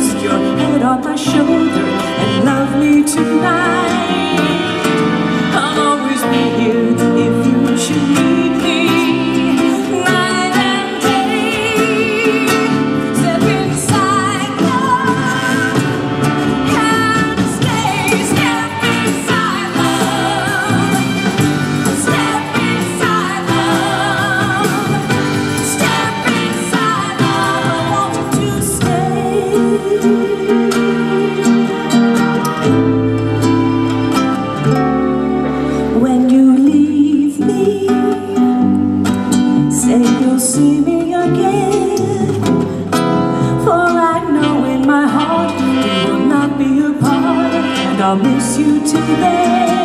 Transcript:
rest your head on my shoulder and love me tonight. I'll always be here if you should need me. Night and day, step inside love, can't stay. Step inside love, step inside love, step inside love. I want you to stay. When you leave me, say you'll see me again. For I know in my heart we will not be apart, and I'll miss you till then.